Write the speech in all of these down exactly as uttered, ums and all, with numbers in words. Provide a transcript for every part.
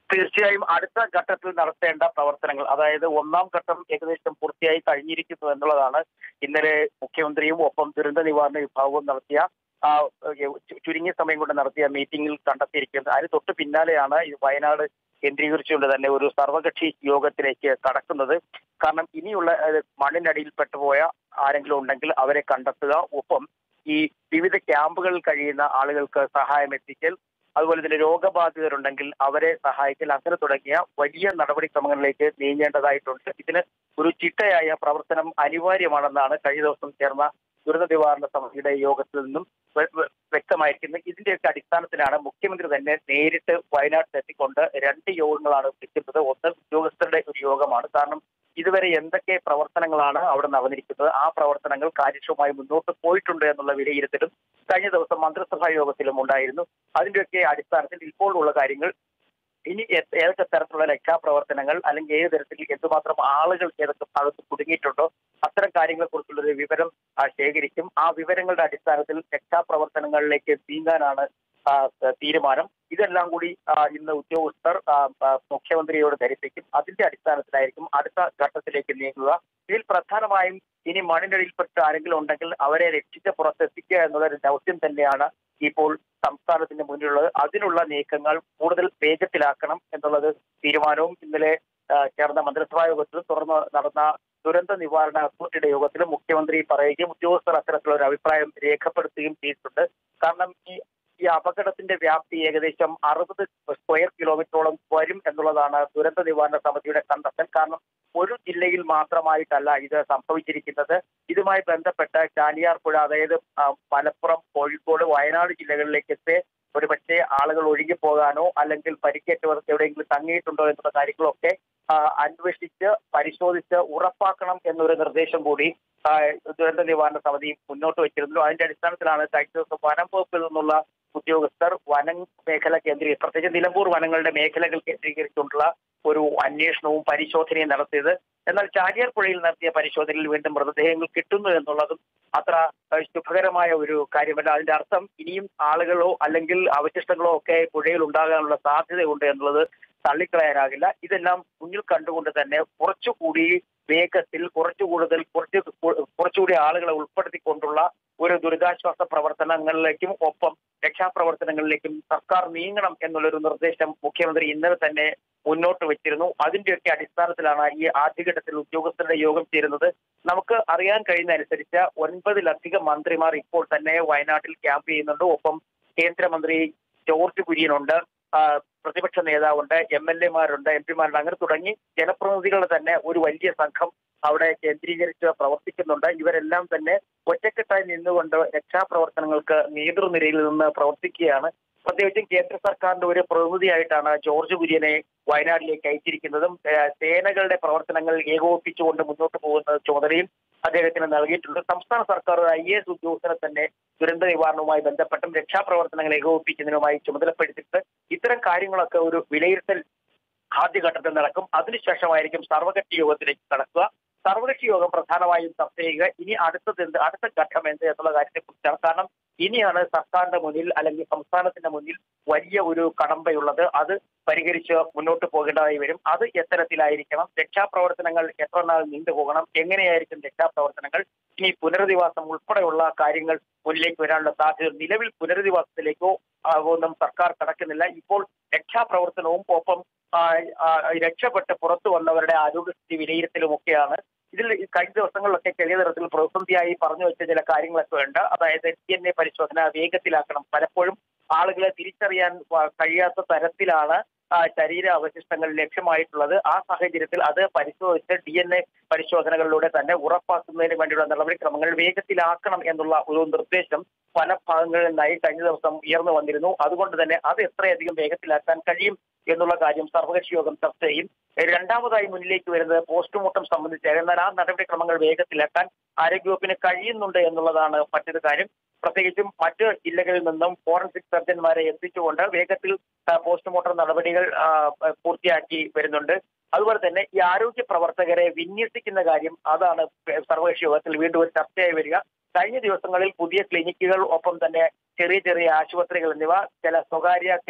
തീർച്ചയായും അടുത്ത ഘട്ടത്തിൽ നടത്തേണ്ട പ്രവർത്തനങ്ങൾ, അതായത് ഒന്നാം ഘട്ടം ഏകദേശം പൂർത്തിയായി കഴിഞ്ഞിരിക്കുന്നു എന്നുള്ളതാണ് ഇന്നലെ മുഖ്യമന്ത്രിയും ഒപ്പം ദുരന്ത നിവാരണ വിഭാഗവും നടത്തിയ ആ ചുരുങ്ങിയ സമയം കൊണ്ട് നടത്തിയ മീറ്റിംഗിൽ കണ്ടെത്തിയിരിക്കുന്നത്. അതിന് തൊട്ട് പിന്നാലെയാണ് ഈ വയനാട് കേന്ദ്രീകരിച്ചുകൊണ്ട് തന്നെ ഒരു സർവകക്ഷി യോഗത്തിലേക്ക് കടക്കുന്നത്. കാരണം ഇനിയുള്ള മണ്ണിനടിയിൽ പെട്ടുപോയ ആരെങ്കിലും ഉണ്ടെങ്കിൽ അവരെ കണ്ടെത്തുക, ഒപ്പം ഈ വിവിധ ക്യാമ്പുകളിൽ കഴിയുന്ന ആളുകൾക്ക് സഹായം എത്തിക്കൽ, അതുപോലെ തന്നെ രോഗബാധിതരുണ്ടെങ്കിൽ അവരെ സഹായിക്കൽ, അങ്ങനെ തുടങ്ങിയ വലിയ നടപടിക്രമങ്ങളിലേക്ക് നീങ്ങേണ്ടതായിട്ടുണ്ട്. ഇതിന് ഒരു ചിട്ടയായ പ്രവർത്തനം അനിവാര്യമാണെന്നാണ് കഴിഞ്ഞ ദിവസം ചേർന്ന ദുരന്ത നിവാരണ സമിതിയുടെ യോഗത്തിൽ നിന്നും വ്യക്തമായിരിക്കുന്നത്. ഇതിന്റെയൊക്കെ അടിസ്ഥാനത്തിലാണ് മുഖ്യമന്ത്രി തന്നെ നേരിട്ട് വയനാട്ടിലെത്തിക്കൊണ്ട് രണ്ട് യോഗങ്ങളാണ് വിളിക്കുന്നത്. ഒന്ന് ഉദ്യോഗസ്ഥരുടെ ഒരു യോഗമാണ്. കാരണം ഇതുവരെ എന്തൊക്കെ പ്രവർത്തനങ്ങളാണ് അവിടെ നടന്നിരിക്കുന്നത്, ആ പ്രവർത്തനങ്ങൾ കാര്യക്ഷമമായി മുന്നോട്ട് പോയിട്ടുണ്ട് എന്നുള്ള വിലയിരുത്തലും കഴിഞ്ഞ ദിവസം മന്ത്രിസഭാ യോഗത്തിലും ഉണ്ടായിരുന്നു. അതിന്റെയൊക്കെ അടിസ്ഥാനത്തിൽ ഇപ്പോൾ ഉള്ള കാര്യങ്ങൾ, ഇനി ഏതൊക്കെ തരത്തിലുള്ള രക്ഷാപ്രവർത്തനങ്ങൾ അല്ലെങ്കിൽ ഏത് തരത്തിൽ എന്തുമാത്രം ആളുകൾ ഏതൊക്കെ ഭാഗത്ത് കുടുങ്ങിയിട്ടുണ്ടോ അത്തരം കാര്യങ്ങളെ കുറിച്ചുള്ള ഒരു വിവരം ശേഖരിക്കും. ആ വിവരങ്ങളുടെ അടിസ്ഥാനത്തിൽ രക്ഷാപ്രവർത്തനങ്ങളിലേക്ക് നീങ്ങാനാണ് തീരുമാനം. ഇതെല്ലാം കൂടി ഇന്ന് ഉദ്യോഗസ്ഥർ മുഖ്യമന്ത്രിയോട് ധരിപ്പിക്കും. അതിന്റെ അടിസ്ഥാനത്തിലായിരിക്കും അടുത്ത ഘട്ടത്തിലേക്ക് നീങ്ങുക. ഇതിൽ പ്രധാനമായും ഇനി മണ്ണിനടിയിൽപ്പെട്ട ആരെങ്കിലും ഉണ്ടെങ്കിൽ അവരെ രക്ഷിച്ച് പുറത്തെത്തിക്കുക എന്നുള്ള ഒരു ദൗത്യം തന്നെയാണ് ഇപ്പോൾ സംസ്ഥാനത്തിന് മുന്നിലുള്ളത്. അതിനുള്ള നീക്കങ്ങൾ കൂടുതൽ വേഗത്തിലാക്കണം എന്നുള്ളത് തീരുമാനവും ഇന്നലെ ചേർന്ന മന്ത്രിസഭാ യോഗത്തിലും തുടർന്ന് നടന്ന ദുരന്ത നിവാരണ അതോറിറ്റിയുടെ യോഗത്തിലും മുഖ്യമന്ത്രി പറയുകയും ഉദ്യോഗസ്ഥർ അത്തരത്തിലുള്ള ഒരു അഭിപ്രായം രേഖപ്പെടുത്തുകയും ചെയ്തിട്ടുണ്ട്. കാരണം ഈ ഈ അപകടത്തിന്റെ വ്യാപ്തി ഏകദേശം അറുപത് സ്ക്വയർ കിലോമീറ്ററോളം വരും എന്നുള്ളതാണ് ദുരന്ത നിവാരണ സമിതിയുടെ കണ്ടെത്തൽ. കാരണം ഒരു ജില്ലയിൽ മാത്രമായിട്ടല്ല ഇത് സംഭവിച്ചിരിക്കുന്നത്. ഇതുമായി ബന്ധപ്പെട്ട് ചാലിയാർപ്പുഴ, അതായത് മലപ്പുറം, കോഴിക്കോട്, വയനാട് ജില്ലകളിലേക്കൊക്കെ ഒരുപക്ഷെ ആളുകൾ ഒഴുകിപ്പോകാനോ അല്ലെങ്കിൽ പരിക്കേറ്റവർ എവിടെയെങ്കിലും തങ്ങിയിട്ടുണ്ടോ എന്നുള്ള കാര്യങ്ങളൊക്കെ അന്വേഷിച്ച് പരിശോധിച്ച് ഉറപ്പാക്കണം എന്നൊരു നിർദ്ദേശം കൂടി ദുരന്ത നിവാരണ സമിതി മുന്നോട്ട് വെച്ചിരുന്നു. അതിന്റെ അടിസ്ഥാനത്തിലാണ് കഴിഞ്ഞ ദിവസം വനം വകുപ്പിൽ നിന്നുള്ള ഉദ്യോഗസ്ഥർ വനം മേഖല കേന്ദ്രീകരിച്ച്, പ്രത്യേകിച്ച് നിലമ്പൂർ വനങ്ങളുടെ മേഖലകൾ കേന്ദ്രീകരിച്ചുകൊണ്ടുള്ള ഒരു അന്വേഷണവും പരിശോധനയും നടത്തിയത്. എന്നാൽ ചാലിയാർപ്പുഴയിൽ നടത്തിയ പരിശോധനയിൽ വീണ്ടും മൃതദേഹങ്ങൾ കിട്ടുന്നു എന്നുള്ളതും അത്ര ശുഭകരമായ ഒരു കാര്യമല്ല. അതിന്റെ അർത്ഥം ഇനിയും ആളുകളോ അല്ലെങ്കിൽ അവശിഷ്ടങ്ങളോ ഒക്കെ പുഴയിൽ ഉണ്ടാകാനുള്ള സാധ്യതയുണ്ട് എന്നുള്ളത് തള്ളിക്കളയാനാകില്ല. ഇതെല്ലാം മുന്നിൽ കണ്ടുകൊണ്ട് തന്നെ കുറച്ചുകൂടി വേഗത്തിൽ കുറച്ചു കൂടുതൽ കുറച്ച് കുറച്ചുകൂടി ആളുകളെ ഉൾപ്പെടുത്തിക്കൊണ്ടുള്ള ഒരു ദുരിതാശ്വാസ പ്രവർത്തനങ്ങളിലേക്കും ഒപ്പം രക്ഷാപ്രവർത്തനങ്ങളിലേക്കും സർക്കാർ നീങ്ങണം എന്നുള്ളൊരു നിർദ്ദേശം മുഖ്യമന്ത്രി ഇന്നലെ തന്നെ മുന്നോട്ട് വെച്ചിരുന്നു. അതിന്റെയൊക്കെ അടിസ്ഥാനത്തിലാണ് ഈ ആദ്യഘട്ടത്തിൽ ഉദ്യോഗസ്ഥരുടെ യോഗം ചേരുന്നത്. നമുക്ക് അറിയാൻ കഴിയുന്ന അനുസരിച്ച് ഒൻപതിലധികം മന്ത്രിമാർ ഇപ്പോൾ തന്നെ വയനാട്ടിൽ ക്യാമ്പ് ചെയ്യുന്നുണ്ട്. ഒപ്പം കേന്ദ്രമന്ത്രി ജോർജ് കുര്യനുണ്ട്, പ്രതിപക്ഷ നേതാവുണ്ട്, എം എൽ എമാരുണ്ട്, എം പിമാരുണ്ട്, അങ്ങനെ തുടങ്ങി ജനപ്രതിനിധികളുടെ തന്നെ ഒരു വലിയ സംഘം അവിടെ കേന്ദ്രീകരിച്ച് പ്രവർത്തിക്കുന്നുണ്ട്. ഇവരെല്ലാം തന്നെ ഒറ്റക്കെട്ടായി നിന്നുകൊണ്ട് രക്ഷാപ്രവർത്തനങ്ങൾക്ക് നേതൃനിരയിൽ നിന്ന് പ്രവർത്തിക്കുകയാണ്. പ്രത്യേകിച്ചും കേന്ദ്ര സർക്കാരിന്റെ ഒരു പ്രതിനിധിയായിട്ടാണ് ജോർജ് കുര്യനെ വയനാട്ടിലേക്ക് അയച്ചിരിക്കുന്നതും സേനകളുടെ പ്രവർത്തനങ്ങൾ ഏകോപിപ്പിച്ചുകൊണ്ട് മുന്നോട്ട് പോകുന്ന ചുമതലയും അദ്ദേഹത്തിന് നൽകിയിട്ടുണ്ട്. സംസ്ഥാന സർക്കാർ ഒരു ഐ എ എസ് ഉദ്യോഗസ്ഥനെ തന്നെ ദുരന്ത നിവാരണവുമായി ബന്ധപ്പെട്ടും രക്ഷാപ്രവർത്തനങ്ങൾ ഏകോപിപ്പിക്കുന്നതിനുമായി ചുമതലപ്പെടുത്തിയിട്ട് ഇത്തരം കാര്യങ്ങളൊക്കെ ഒരു വിലയിരുത്തൽ ആദ്യഘട്ടത്തിൽ നടക്കും. അതിനുശേഷമായിരിക്കും സർവകക്ഷി യോഗത്തിലേക്ക് കടക്കുക. സർവകക്ഷി യോഗം പ്രധാനമായും ചർച്ച ചെയ്യുക ഇനി അടുത്തത് എന്ത്, അടുത്ത ഘട്ടം എന്ത് എന്നുള്ള കാര്യത്തെ കുറിച്ചാണ്. കാരണം ഇനിയാണ് സർക്കാരിന്റെ മുന്നിൽ അല്ലെങ്കിൽ സംസ്ഥാനത്തിന്റെ മുന്നിൽ വലിയ ഒരു കടമ്പയുള്ളത്. അത് പരിഹരിച്ച് മുന്നോട്ട് പോകേണ്ടതായി വരും. അത് എത്തരത്തിലായിരിക്കണം, രക്ഷാപ്രവർത്തനങ്ങൾ എത്ര നാൾ നീണ്ടുപോകണം, എങ്ങനെയായിരിക്കും രക്ഷാപ്രവർത്തനങ്ങൾ, ഇനി പുനരധിവാസം ഉൾപ്പെടെയുള്ള കാര്യങ്ങൾ മുന്നിലേക്ക് വരാനുള്ള സാധ്യത. നിലവിൽ പുനരധിവാസത്തിലേക്കോ ഒന്നും സർക്കാർ കടക്കുന്നില്ല. ഇപ്പോൾ രക്ഷാപ്രവർത്തനവും ഒപ്പം രക്ഷപ്പെട്ട് പുറത്തു വന്നവരുടെ ആരോഗ്യസ്ഥിതി വിലയിരുത്തലും ഒക്കെയാണ്. ഇതിൽ കഴിഞ്ഞ ദിവസങ്ങളിലൊക്കെ ചെറിയ തരത്തിൽ പ്രതിസന്ധിയായി പറഞ്ഞു വെച്ച ചില കാര്യങ്ങളൊക്കെ ഉണ്ട്. അതായത് ഡി എൻ എ പരിശോധന വേഗത്തിലാക്കണം. പലപ്പോഴും ആളുകളെ തിരിച്ചറിയാൻ കഴിയാത്ത തരത്തിലാണ് ശരീര അവശിഷ്ടങ്ങൾ ലഭ്യമായിട്ടുള്ളത്. ആ സാഹചര്യത്തിൽ അത് പരിശോധിച്ച് ഡി എൻ എ പരിശോധനകളിലൂടെ തന്നെ ഉറപ്പാക്കുന്നതിന് വേണ്ടിയുള്ള നടപടിക്രമങ്ങൾ വേഗത്തിലാക്കണം എന്നുള്ള ഒരു നിർദ്ദേശം പല ഭാഗങ്ങളിൽ നിന്നായി കഴിഞ്ഞ ദിവസം ഉയർന്നു വന്നിരുന്നു. അതുകൊണ്ട് തന്നെ അത് എത്രയധികം വേഗത്തിലാക്കാൻ കഴിയും എന്നുള്ള കാര്യം സർവകക്ഷി യോഗം ചർച്ച ചെയ്യും. രണ്ടാമതായി മുന്നിലേക്ക് വരുന്നത് പോസ്റ്റ്മോർട്ടം സംബന്ധിച്ച്, എന്നാൽ ആ നടപടിക്രമങ്ങൾ വേഗത്തിലാക്കാൻ ആരോഗ്യവകുപ്പിന് കഴിയുന്നുണ്ട് എന്നുള്ളതാണ് മറ്റൊരു കാര്യം. പ്രത്യേകിച്ചും മറ്റ് ജില്ലകളിൽ നിന്നും ഫോറൻസിക് സർജന്മാരെ എത്തിച്ചുകൊണ്ട് വേഗത്തിൽ പോസ്റ്റ്മോർട്ടം നടപടികൾ പൂർത്തിയാക്കി വരുന്നുണ്ട്. അതുപോലെ തന്നെ ഈ ആരോഗ്യ പ്രവർത്തകരെ വിന്യസിക്കുന്ന കാര്യം, അതാണ് സർവകക്ഷി യോഗത്തിൽ വീണ്ടും ഒരു ചർച്ചയായി വരിക. കഴിഞ്ഞ ദിവസങ്ങളിൽ പുതിയ ക്ലിനിക്കുകൾ ഒപ്പം തന്നെ ചെറിയ ചെറിയ ആശുപത്രികൾ എന്നിവ ചില സ്വകാര്യ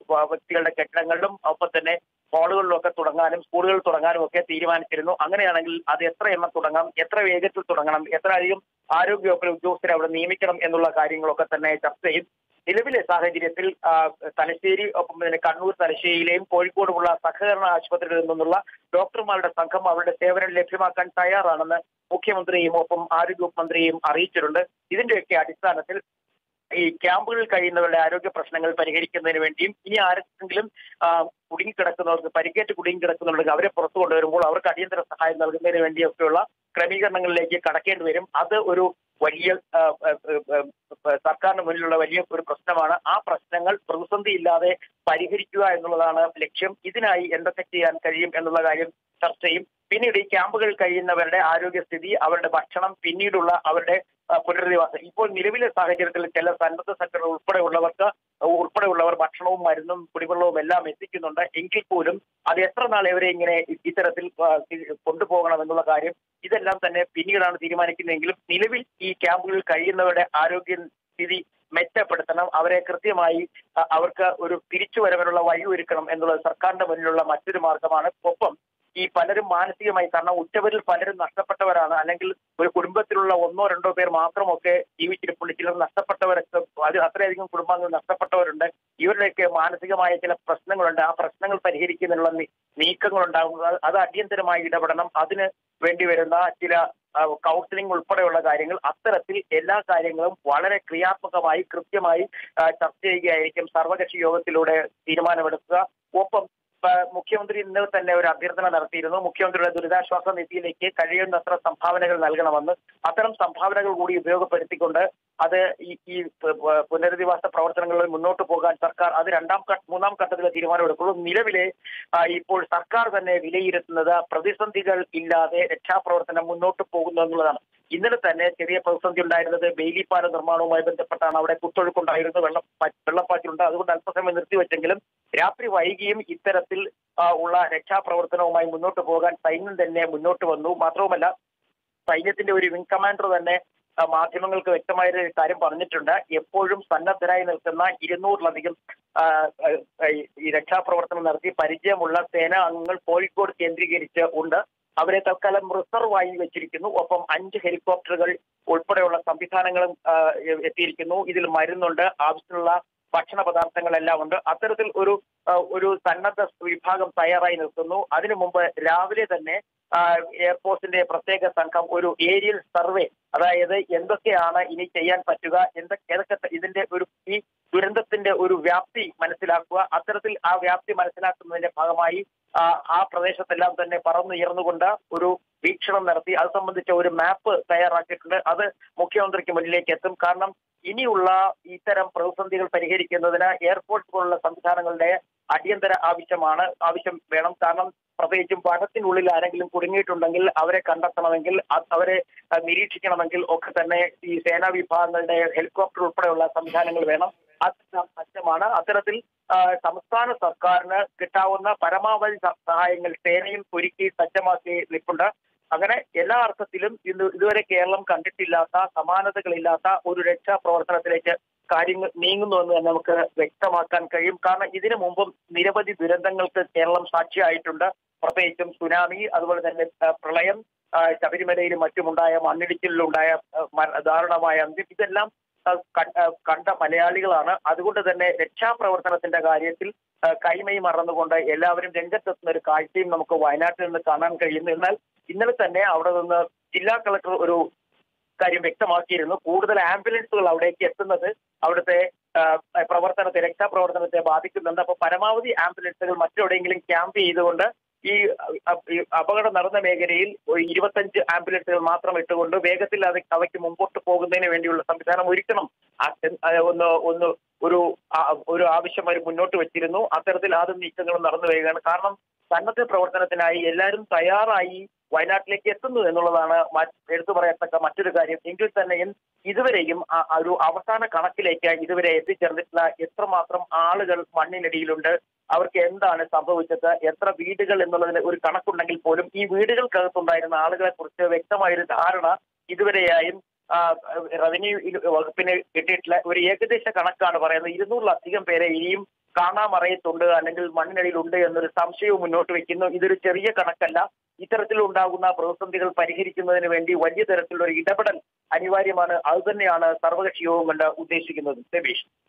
വ്യക്തികളുടെ കെട്ടിടങ്ങളിലും ഒപ്പം തന്നെ മോളുകളിലൊക്കെ തുടങ്ങാനും സ്കൂളുകൾ തുടങ്ങാനും ഒക്കെ തീരുമാനിച്ചിരുന്നു. അങ്ങനെയാണെങ്കിൽ അത് എത്ര എണ്ണം തുടങ്ങാം, എത്ര വേഗത്തിൽ തുടങ്ങണം, എത്ര അധികം ആരോഗ്യ വകുപ്പിലെ ഉദ്യോഗസ്ഥരെ അവിടെ നിയമിക്കണം എന്നുള്ള കാര്യങ്ങളൊക്കെ തന്നെ ചർച്ച ചെയ്യും. നിലവിലെ സാഹചര്യത്തിൽ തലശ്ശേരി ഒപ്പം തന്നെ കണ്ണൂർ തലശ്ശേരിയിലെയും കോഴിക്കോടുമുള്ള സഹകരണ ആശുപത്രികളിൽ നിന്നുള്ള ഡോക്ടർമാരുടെ സംഘം അവരുടെ സേവനം ലഭ്യമാക്കാൻ തയ്യാറാണെന്ന് മുഖ്യമന്ത്രിയും ഒപ്പം ആരോഗ്യ മന്ത്രിയും അറിയിച്ചിട്ടുണ്ട്. ഇതിന്റെയൊക്കെ അടിസ്ഥാനത്തിൽ ഈ ക്യാമ്പുകളിൽ കഴിയുന്നവരുടെ ആരോഗ്യ പ്രശ്നങ്ങൾ പരിഹരിക്കുന്നതിന് വേണ്ടിയും ഇനി ആരെങ്കിലും കുടുങ്ങിക്കിടക്കുന്നവർക്ക് പരിക്കേറ്റ് കുടുങ്ങിക്കിടക്കുന്നവർക്ക് അവരെ പുറത്തു കൊണ്ടുവരുമ്പോൾ അവർക്ക് അടിയന്തര സഹായം നൽകുന്നതിന് വേണ്ടിയൊക്കെയുള്ള ക്രമീകരണങ്ങളിലേക്ക് കടക്കേണ്ടി വരും. അത് ഒരു വലിയ സർക്കാരിന് മുന്നിലുള്ള വലിയ ഒരു പ്രശ്നമാണ്. ആ പ്രശ്നങ്ങൾ പ്രതിസന്ധി ഇല്ലാതെ പരിഹരിക്കുക എന്നുള്ളതാണ് ലക്ഷ്യം. ഇതിനായി എന്തൊക്കെ ചെയ്യാൻ കഴിയും എന്നുള്ള കാര്യം ചർച്ച ചെയ്യും. പിന്നീട് ഈ ക്യാമ്പുകളിൽ കഴിയുന്നവരുടെ ആരോഗ്യസ്ഥിതി, അവരുടെ ഭക്ഷണം, പിന്നീടുള്ള അവരുടെ പുനരധിവാസം. ഇപ്പോൾ നിലവിലെ സാഹചര്യത്തിൽ ചില സന്നദ്ധ സംഘടനകൾ ഉൾപ്പെടെയുള്ളവർക്ക് ഉൾപ്പെടെയുള്ളവർ ഭക്ഷണവും മരുന്നും കുടിവെള്ളവും എല്ലാം എത്തിക്കുന്നുണ്ട്. എങ്കിൽ പോലും അത് എത്ര നാൾ ഇവരെ ഇങ്ങനെ ഇത്തരത്തിൽ കൊണ്ടുപോകണം എന്നുള്ള കാര്യം ഇതെല്ലാം തന്നെ പിന്നീടാണ് തീരുമാനിക്കുന്നതെങ്കിലും നിലവിൽ ഈ ക്യാമ്പുകളിൽ കഴിയുന്നവരുടെ ആരോഗ്യ സ്ഥിതി മെച്ചപ്പെടുത്തണം, അവരെ കൃത്യമായി അവർക്ക് ഒരു തിരിച്ചുവരവിനുള്ള വഴി ഒരുക്കണം എന്നുള്ളത് സർക്കാരിന്റെ മുന്നിലുള്ള മറ്റൊരു മാർഗമാണ്. ഒപ്പം ഈ പലരും മാനസികമായി, കാരണം ഉറ്റവരിൽ പലരും നഷ്ടപ്പെട്ടവരാണ്, അല്ലെങ്കിൽ ഒരു കുടുംബത്തിലുള്ള ഒന്നോ രണ്ടോ പേർ മാത്രമൊക്കെ ജീവിച്ചിരിപ്പുണ്ട്. ചിലർ നഷ്ടപ്പെട്ടവരൊക്കെ അത് അത്രയധികം കുടുംബാംഗങ്ങൾ നഷ്ടപ്പെട്ടവരുണ്ട്. ഇവരുടെയൊക്കെ മാനസികമായ ചില പ്രശ്നങ്ങളുണ്ട്. ആ പ്രശ്നങ്ങൾ പരിഹരിക്കുന്നതിനുള്ള നീക്കങ്ങൾ ഉണ്ടാകുന്നത് അത് അടിയന്തരമായി ഇടപെടണം. അതിന് വേണ്ടി വരുന്ന ചില കൗൺസിലിംഗ് ഉൾപ്പെടെയുള്ള കാര്യങ്ങൾ, അത്തരത്തിൽ എല്ലാ കാര്യങ്ങളും വളരെ ക്രിയാത്മകമായി കൃത്യമായി ചർച്ച ചെയ്യുകയായിരിക്കും സർവകക്ഷി യോഗത്തിലൂടെ തീരുമാനമെടുക്കുക. ഒപ്പം മുഖ്യമന്ത്രി ഇന്നലെ തന്നെ ഒരു അഭ്യർത്ഥന നടത്തിയിരുന്നു. മുഖ്യമന്ത്രിയുടെ ദുരിതാശ്വാസ നിധിയിലേക്ക് കഴിയുന്നത്ര സംഭാവനകൾ നൽകണമെന്ന്. അത്തരം സംഭാവനകൾ കൂടി ഉപയോഗപ്പെടുത്തിക്കൊണ്ട് അത് ഈ ഈ പുനരധിവാസ പ്രവർത്തനങ്ങളിൽ മുന്നോട്ട് പോകാൻ സർക്കാർ അത് രണ്ടാം മൂന്നാം ഘട്ടത്തിലെ തീരുമാനമെടുക്കുള്ളൂ. നിലവിലെ ഇപ്പോൾ സർക്കാർ തന്നെ വിലയിരുത്തുന്നത് പ്രതിസന്ധികൾ ഇല്ലാതെ രക്ഷാപ്രവർത്തനം മുന്നോട്ട് പോകുന്നു എന്നുള്ളതാണ്. ഇന്നലെ തന്നെ ചെറിയ പ്രതിസന്ധി ഉണ്ടായിരുന്നത് ബെയിലിപ്പാല നിർമ്മാണവുമായി ബന്ധപ്പെട്ടാണ്. അവിടെ കുത്തൊഴുക്കുണ്ടായിരുന്നു, വെള്ള വെള്ളപ്പാച്ചിലുണ്ട്. അതുകൊണ്ട് അല്പസമയം നിർത്തിവെച്ചെങ്കിലും രാത്രി വൈകിയും ഇത്തരത്തിൽ ഉള്ള രക്ഷാപ്രവർത്തനവുമായി മുന്നോട്ട് പോകാൻ സൈന്യം തന്നെ മുന്നോട്ട് വന്നു. മാത്രവുമല്ല സൈന്യത്തിന്റെ ഒരു വിംഗ് കമാൻഡർ തന്നെ മാധ്യമങ്ങൾക്ക് വ്യക്തമായ കാര്യം പറഞ്ഞിട്ടുണ്ട്. എപ്പോഴും സന്നദ്ധരായി നിൽക്കുന്ന ഇരുന്നൂറിലധികം ഈ രക്ഷാപ്രവർത്തനം നടത്തി പരിചയമുള്ള സേനാ അംഗങ്ങൾ കോഴിക്കോട് കേന്ദ്രീകരിച്ച് ഉണ്ട്. അവരെ തൽക്കാലം റിസർവായി വെച്ചിരിക്കുന്നു. ഒപ്പം അഞ്ച് ഹെലികോപ്റ്ററുകൾ ഉൾപ്പെടെയുള്ള സംവിധാനങ്ങളും എത്തിയിരിക്കുന്നു. ഇതിൽ മരുന്നുണ്ട്, ആവശ്യമുള്ള ഭക്ഷണ പദാർത്ഥങ്ങളെല്ലാം ഉണ്ട്. അത്തരത്തിൽ ഒരു ഒരു സന്നദ്ധ വിഭാഗം തയ്യാറായി നിൽക്കുന്നു. അതിനു മുമ്പ് രാവിലെ തന്നെ എയർഫോഴ്സിന്റെ പ്രത്യേക സംഘം ഒരു ഏരിയൽ സർവേ, അതായത് എന്തൊക്കെയാണ് ഇനി ചെയ്യാൻ പറ്റുക, എന്തൊക്കെ ഏതൊക്കെ ഇതിന്റെ ഒരു ഈ ദുരന്തത്തിന്റെ ഒരു വ്യാപ്തി മനസ്സിലാക്കുക. അത്തരത്തിൽ ആ വ്യാപ്തി മനസ്സിലാക്കുന്നതിന്റെ ഭാഗമായി ആ പ്രദേശത്തെല്ലാം തന്നെ പറന്നുയർന്നുകൊണ്ട് ഒരു വീക്ഷണം നടത്തി അത് സംബന്ധിച്ച ഒരു മാപ്പ് തയ്യാറാക്കിയിട്ടുണ്ട്. അത് മുഖ്യമന്ത്രിക്ക് മുന്നിലേക്ക് എത്തും. കാരണം ഇനിയുള്ള ഇത്തരം പ്രതിസന്ധികൾ പരിഹരിക്കുന്നതിന് എയർപോർട്ട് പോലുള്ള സംവിധാനങ്ങളുടെ അടിയന്തര ആവശ്യമാണ് ആവശ്യം വേണം. കാരണം പ്രത്യേകിച്ചും വനത്തിനുള്ളിൽ ആരെങ്കിലും കുടുങ്ങിയിട്ടുണ്ടെങ്കിൽ അവരെ കണ്ടെത്തണമെങ്കിൽ, അവരെ നിരീക്ഷിക്കണമെങ്കിൽ ഒക്കെ തന്നെ ഈ സേനാ വിഭാഗങ്ങളുടെ ഹെലികോപ്റ്റർ ഉൾപ്പെടെയുള്ള സംവിധാനങ്ങൾ വേണം. അത് സജ്ജമാണ്. അത്തരത്തിൽ സംസ്ഥാന സർക്കാരിന് കിട്ടാവുന്ന പരമാവധി സഹായങ്ങൾ സേനയും ഒരുക്കി സജ്ജമാക്കി നിൽപ്പുണ്ട്. അങ്ങനെ എല്ലാ അർത്ഥത്തിലും ഇന്ന് ഇതുവരെ കേരളം കണ്ടിട്ടില്ലാത്ത സമാനതകളില്ലാത്ത ഒരു രക്ഷാപ്രവർത്തനത്തിലേക്ക് കാര്യങ്ങൾ നീങ്ങുന്നുവെന്ന് തന്നെ നമുക്ക് വ്യക്തമാക്കാൻ കഴിയും. കാരണം ഇതിനു മുമ്പും നിരവധി ദുരന്തങ്ങൾക്ക് കേരളം സാക്ഷിയായിട്ടുണ്ട്. പ്രത്യേകിച്ചും സുനാമി, അതുപോലെ തന്നെ പ്രളയം, ശബരിമലയിലും മറ്റുമുണ്ടായ മണ്ണിടിച്ചിലുണ്ടായ ദാരുണമായ അന്ത്യം, ഇതെല്ലാം കണ്ട മലയാളികളാണ്. അതുകൊണ്ട് തന്നെ രക്ഷാപ്രവർത്തനത്തിന്റെ കാര്യത്തിൽ കൈമൈ മറന്നുകൊണ്ട് എല്ലാവരും രംഗത്തെത്തുന്ന ഒരു കാഴ്ചയും നമുക്ക് വയനാട്ടിൽ നിന്ന് കാണാൻ കഴിയുന്നു. എന്നാൽ ഇന്നലെ തന്നെ അവിടെ നിന്ന് ജില്ലാ കളക്ടർ ഒരു കാര്യം വ്യക്തമാക്കിയിരുന്നു. കൂടുതൽ ആംബുലൻസുകൾ അവിടേക്ക് എത്തുന്നത് അവിടുത്തെ പ്രവർത്തനത്തെ രക്ഷാപ്രവർത്തനത്തെ ബാധിക്കുന്നുണ്ട്. അപ്പൊ പരമാവധി ആംബുലൻസുകൾ മറ്റെവിടെയെങ്കിലും ക്യാമ്പ് ചെയ്തുകൊണ്ട് ഈ അപകടം നടന്ന മേഖലയിൽ ഇരുപത്തഞ്ച് ആംബുലൻസുകൾ മാത്രം ഇട്ടുകൊണ്ട് വേഗത്തിൽ അത് അവയ്ക്ക് മുമ്പോട്ട് പോകുന്നതിന് വേണ്ടിയുള്ള സംവിധാനം ഒരുക്കണം ഒന്ന് ഒന്ന് ഒരു ഒരു ആവശ്യം അവർ മുന്നോട്ട് വെച്ചിരുന്നു. അത്തരത്തിൽ ആദ്യം നീക്കങ്ങളും നടന്നു വരികയാണ്. കാരണം സന്നദ്ധ പ്രവർത്തനത്തിനായി എല്ലാവരും തയ്യാറായി വയനാട്ടിലേക്ക് എത്തുന്നു എന്നുള്ളതാണ് എടുത്തു പറയത്തക്ക മറ്റൊരു കാര്യം. എങ്കിൽ തന്നെയും ഇതുവരെയും ഒരു അവസാന കണക്കിലേക്ക് ഇതുവരെ എത്തിച്ചേർന്നിട്ടുള്ള എത്രമാത്രം ആളുകൾ മണ്ണിനടിയിലുണ്ട്, അവർക്ക് എന്താണ് സംഭവിച്ചത്, എത്ര വീടുകൾ എന്നുള്ളതിന് ഒരു കണക്കുണ്ടെങ്കിൽ പോലും ഈ വീടുകൾക്കകത്തുണ്ടായിരുന്ന ആളുകളെ കുറിച്ച് വ്യക്തമായൊരു ധാരണ ഇതുവരെയായും റവന്യൂ വകുപ്പിന് കിട്ടിയിട്ടില്ല. ഒരു ഏകദേശ കണക്കാണ് പറയുന്നത്. ഇരുന്നൂറിലധികം പേരെ ഇനിയും കാണാമറയത്തുണ്ട് അല്ലെങ്കിൽ മണ്ണിനടിയിലുണ്ട് എന്നൊരു സംശയവും മുന്നോട്ട് വെക്കുന്നു. ഇതൊരു ചെറിയ കണക്കല്ല. ഇത്തരത്തിലുണ്ടാകുന്ന പ്രതിസന്ധികൾ പരിഹരിക്കുന്നതിന് വേണ്ടി വലിയ തരത്തിലുള്ള ഒരു ഇടപെടൽ അനിവാര്യമാണ്. അതുതന്നെയാണ് സർവകക്ഷി യോഗം കൊണ്ട് ഉദ്ദേശിക്കുന്നത്. രമേശ്.